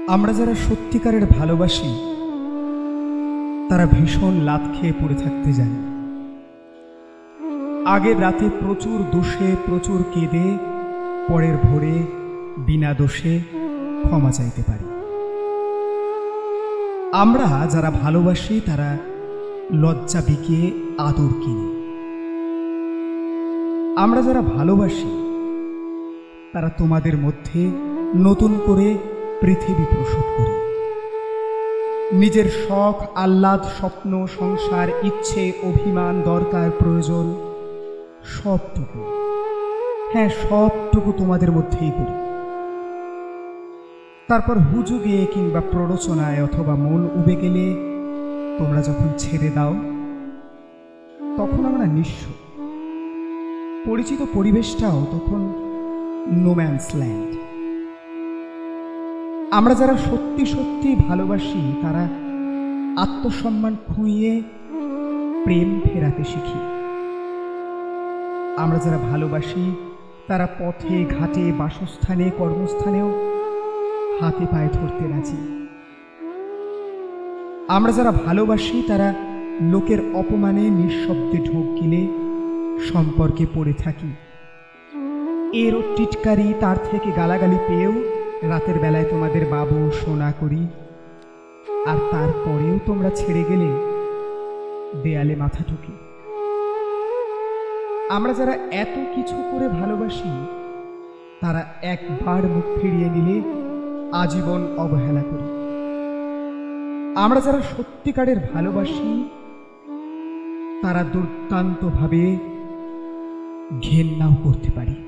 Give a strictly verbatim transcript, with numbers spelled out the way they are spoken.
আমরা যারা সত্যিকারের ভালোবাসি তারা ভীষণ লাত খেয়ে পড়ে থাকতে জানি। আগের রাতে প্রচুর দোষে প্রচুর কেঁদে পরের ভোরে বিনা দোষে ক্ষমা চাইতে পারি। আমরা যারা ভালোবাসি তারা লজ্জা বিকিয়ে আদর কিনি। আমরা যারা ভালোবাসি তারা তোমাদের মধ্যে নতুন করে পৃথিবী প্রসব করি। নিজের শখ, আহ্লাদ, স্বপ্ন, সংসার, ইচ্ছে, অভিমান, দরকার, প্রয়োজন সবটুকু, হ্যাঁ সবটুকু তোমাদের মধ্যেই করি। তারপর হুজুগে কিংবা প্ররোচনায় অথবা মন উবে গেলে তোমরা যখন ছেড়ে দাও তখন আমরা নিঃস্ব। পরিচিত পরিবেশটাও তখন নোম্যান্স ল্যান্ড। আমরা যারা সত্যি সত্যি ভালোবাসি তারা আত্মসম্মান খুইয়ে প্রেম ফেরাতে শিখি। আমরা যারা ভালোবাসি তারা পথে ঘাটে বাসস্থানে কর্মস্থানেও হাতে পায়ে ধরতে রাজি। আমরা যারা ভালোবাসি তারা লোকের অপমানে নিঃশব্দে ঢোক গিলে সম্পর্কে পড়ে থাকি। এরও টিটকারি তার থেকে গালাগালি পেয়েও রাতের বেলায় তোমাদের বাবু সোনা করি, আর তারপরেও তোমরা ছেড়ে গেলে দেয়ালে মাথা ঠুকি। আমরা যারা এত কিছু করে ভালোবাসি তারা একবার মুখ ফিরিয়ে নিলে আজীবন অবহেলা করি। আমরা যারা সত্যিকারের ভালোবাসি তারা দুর্দান্তভাবে ঘেন্নাও করতে পারি।